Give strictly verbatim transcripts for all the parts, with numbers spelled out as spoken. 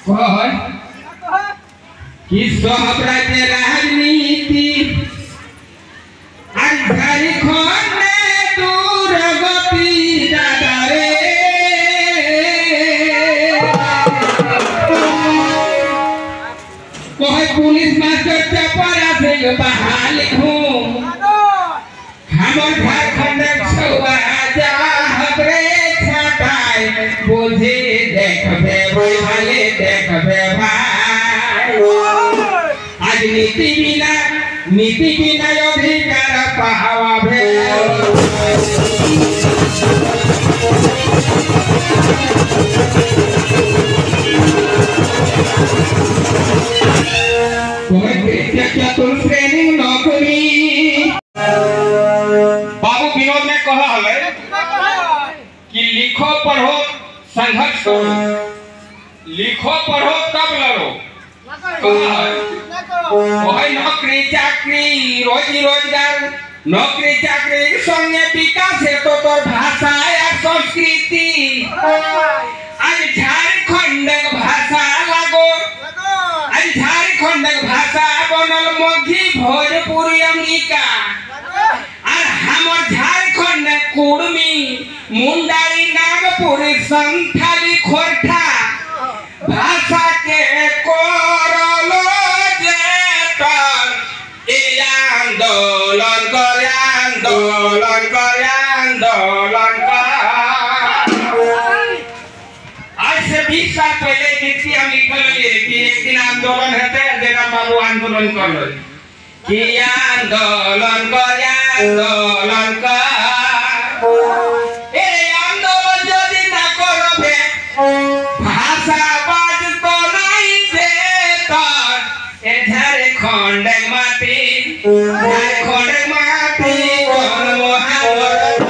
कौन किस अपराध राजनीति आज घरी खोने दूर गति दादा रे कोई पुलिस मास्टर चपरा से बहाल हूँ हमर झारखंड छुआ जा हमरे छटाई बुझे देखबे भाले देखबे भाई आज नीति बिना नीति बिना अधिकार पावे कोई क्या तुम ट्रेनिंग नौकरी बाबू विनोद ने कहा है कि लिखो पढ़ो संघर्ष करो लिखो पढ़ो तब लड़ो वही नौकरी चाकरी रोजी रोजगार नौकरी चाकरी संगे विकास है तो तोर भाषा या संस्कृति आज झारखंड भाषा लागो आज झारखंड भाषा बनल मध्य भोजपुरी अंगिका और हमर झारखंड कुर्मी मुंडारी नागपुरी संथाली खोरठा भाषा के कोरलो जेतर ए आंदोलन कर आंदोलन कर आंदोलन कर आज से बीस साल पहले गीत हम लिखल कि एक दिन आंदोलन हेते जेना बाबू आंदोलन कर लो कि आंदोलन कर आंदोलन कर ए आंदोलन जदि ना करबे भाषा बाज तो नहीं देता ए झारखंड माटी झारखंड माटी कोन मोहब्बत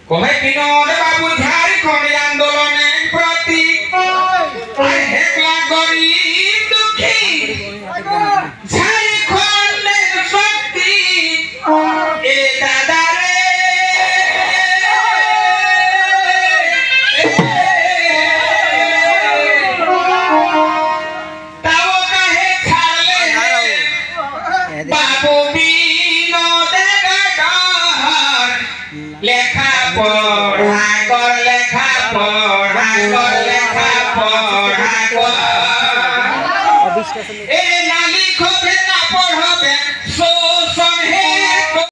কহে বিনোদ বাবু ঝাড়খণ্ড আন্দোলনের প্রতি হেকলা গরিব দুঃখী ঝাড়খণ্ডের শক্তি এ দাদা রে তাও কাহে ছাড়লে বাবু বিনোদের ডর লেখা পড়া কর লেখা পড়া কর লেখা পড়া কর